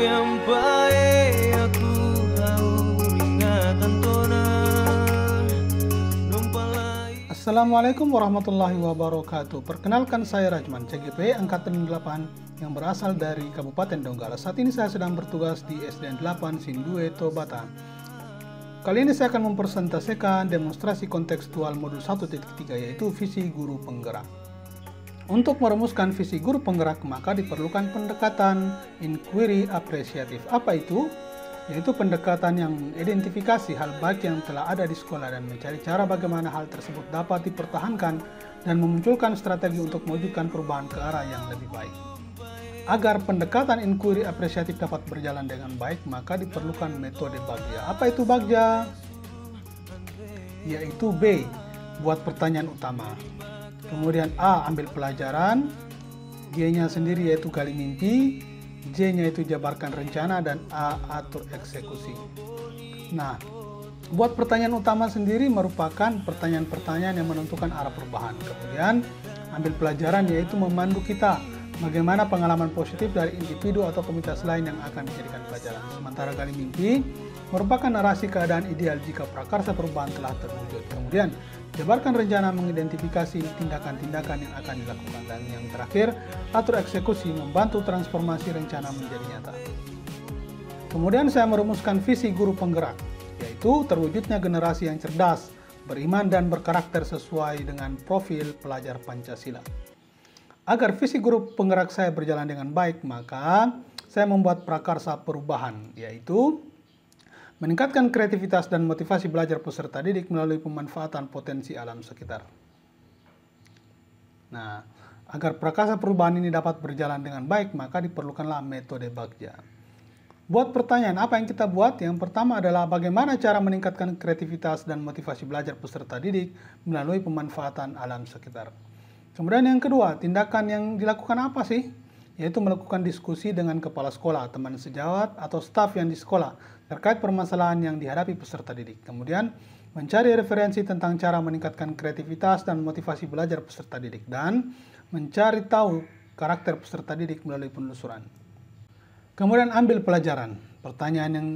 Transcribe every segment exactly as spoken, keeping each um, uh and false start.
yang baik aku ingatan tona. Assalamualaikum warahmatullahi wabarakatuh. Perkenalkan, saya Rajman, C G P Angkatan delapan yang berasal dari Kabupaten Donggala. Saat ini saya sedang bertugas di S D N delapan Sindue Tobata. Kali ini saya akan mempresentasikan demonstrasi kontekstual modul satu titik tiga, yaitu visi guru penggerak. Untuk merumuskan visi guru penggerak, maka diperlukan pendekatan inquiry apresiatif. Apa itu? Yaitu pendekatan yang mengidentifikasi hal baik yang telah ada di sekolah dan mencari cara bagaimana hal tersebut dapat dipertahankan dan memunculkan strategi untuk mewujudkan perubahan ke arah yang lebih baik. Agar pendekatan inquiry apresiatif dapat berjalan dengan baik, maka diperlukan metode Bagja. Apa itu Bagja? Yaitu B, buat pertanyaan utama. Kemudian A, ambil pelajaran. G-nya sendiri yaitu gali mimpi. J-nya itu jabarkan rencana, dan A, atur eksekusi. Nah, buat pertanyaan utama sendiri merupakan pertanyaan-pertanyaan yang menentukan arah perubahan. Kemudian, ambil pelajaran yaitu memandu kita bagaimana pengalaman positif dari individu atau komunitas lain yang akan dijadikan pelajaran. Sementara gali mimpi merupakan narasi keadaan ideal jika prakarsa perubahan telah terwujud. Kemudian, jabarkan rencana mengidentifikasi tindakan-tindakan yang akan dilakukan. Dan yang terakhir, atur eksekusi membantu transformasi rencana menjadi nyata. Kemudian saya merumuskan visi guru penggerak, yaitu terwujudnya generasi yang cerdas, beriman dan berkarakter sesuai dengan profil pelajar Pancasila. Agar visi guru penggerak saya berjalan dengan baik, maka saya membuat prakarsa perubahan, yaitu meningkatkan kreativitas dan motivasi belajar peserta didik melalui pemanfaatan potensi alam sekitar. Nah, agar prakarsa perubahan ini dapat berjalan dengan baik, maka diperlukanlah metode Bagja. Buat pertanyaan, apa yang kita buat? Yang pertama adalah bagaimana cara meningkatkan kreativitas dan motivasi belajar peserta didik melalui pemanfaatan alam sekitar. Kemudian yang kedua, tindakan yang dilakukan apa sih? Yaitu melakukan diskusi dengan kepala sekolah, teman sejawat, atau staf yang di sekolah terkait permasalahan yang dihadapi peserta didik. Kemudian, mencari referensi tentang cara meningkatkan kreativitas dan motivasi belajar peserta didik, dan mencari tahu karakter peserta didik melalui penelusuran. Kemudian ambil pelajaran. Pertanyaan yang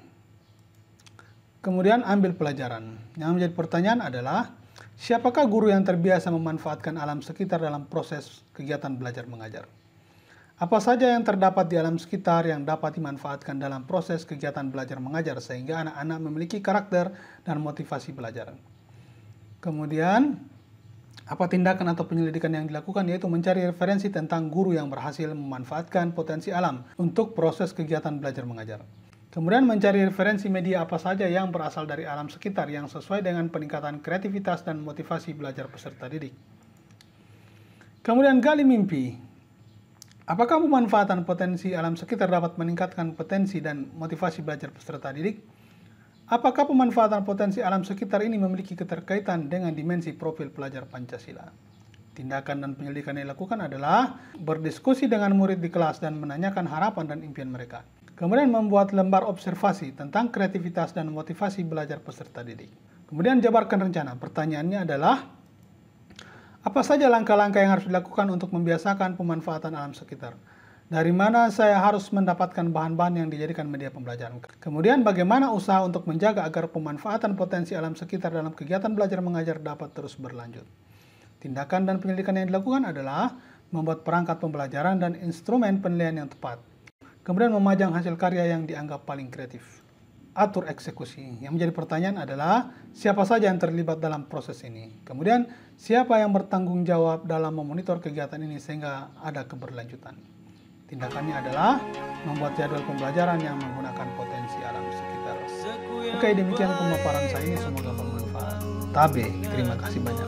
Kemudian ambil pelajaran. Yang menjadi pertanyaan adalah, siapakah guru yang terbiasa memanfaatkan alam sekitar dalam proses kegiatan belajar mengajar? Apa saja yang terdapat di alam sekitar yang dapat dimanfaatkan dalam proses kegiatan belajar mengajar sehingga anak-anak memiliki karakter dan motivasi belajar? Kemudian, apa tindakan atau penyelidikan yang dilakukan, yaitu mencari referensi tentang guru yang berhasil memanfaatkan potensi alam untuk proses kegiatan belajar mengajar. Kemudian mencari referensi media apa saja yang berasal dari alam sekitar yang sesuai dengan peningkatan kreativitas dan motivasi belajar peserta didik. Kemudian gali mimpi. Apakah pemanfaatan potensi alam sekitar dapat meningkatkan potensi dan motivasi belajar peserta didik? Apakah pemanfaatan potensi alam sekitar ini memiliki keterkaitan dengan dimensi profil pelajar Pancasila? Tindakan dan penyelidikan yang dilakukan adalah berdiskusi dengan murid di kelas dan menanyakan harapan dan impian mereka. Kemudian membuat lembar observasi tentang kreativitas dan motivasi belajar peserta didik. Kemudian jabarkan rencana. Pertanyaannya adalah, apa saja langkah-langkah yang harus dilakukan untuk membiasakan pemanfaatan alam sekitar? Dari mana saya harus mendapatkan bahan-bahan yang dijadikan media pembelajaran? Kemudian bagaimana usaha untuk menjaga agar pemanfaatan potensi alam sekitar dalam kegiatan belajar mengajar dapat terus berlanjut? Tindakan dan penyelidikan yang dilakukan adalah membuat perangkat pembelajaran dan instrumen penilaian yang tepat. Kemudian memajang hasil karya yang dianggap paling kreatif. Atur eksekusi. Yang menjadi pertanyaan adalah, siapa saja yang terlibat dalam proses ini? Kemudian, siapa yang bertanggung jawab dalam memonitor kegiatan ini sehingga ada keberlanjutan? Tindakannya adalah membuat jadwal pembelajaran yang menggunakan potensi alam sekitar. Oke, demikian pemaparan saya ini, semoga bermanfaat. Tabe, terima kasih banyak.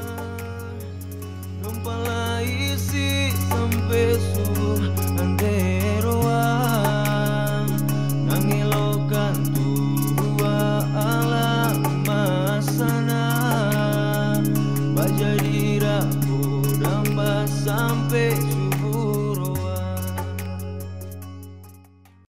Sampai